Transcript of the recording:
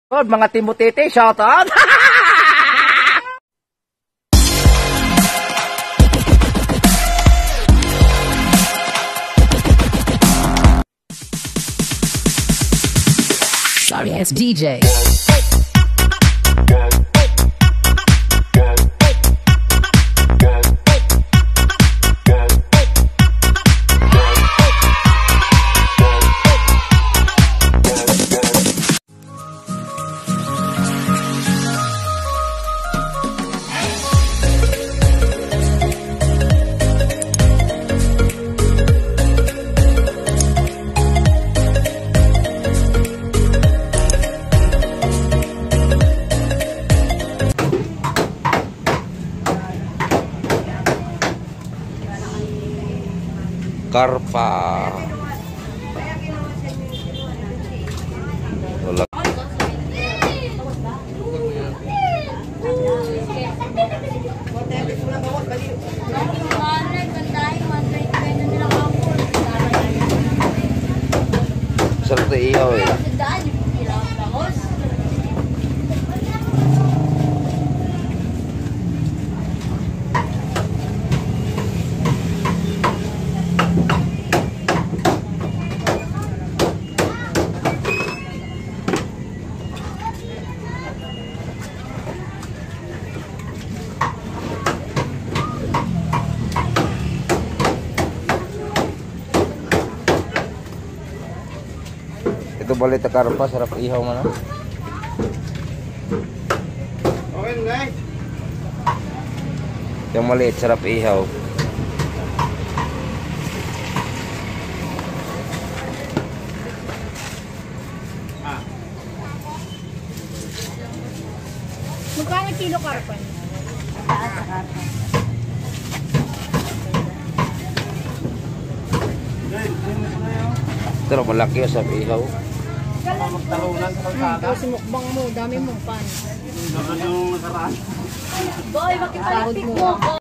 Good, mga Timotete, shout out! Sorry, it's DJ. Karpa. Wala. Sarap na ihaw eh. Ito balit na karpa, sarap ihaw man. Okay, guys. Yung maliit, sarap ihaw. Magkano kilo karpa? Ito malaki yung sarap ihaw. Magtalunan sa kalsada. Tapos mukbang mo, dami mo pan. Dapat yung nakaraan. Boy, bakit palipik mo?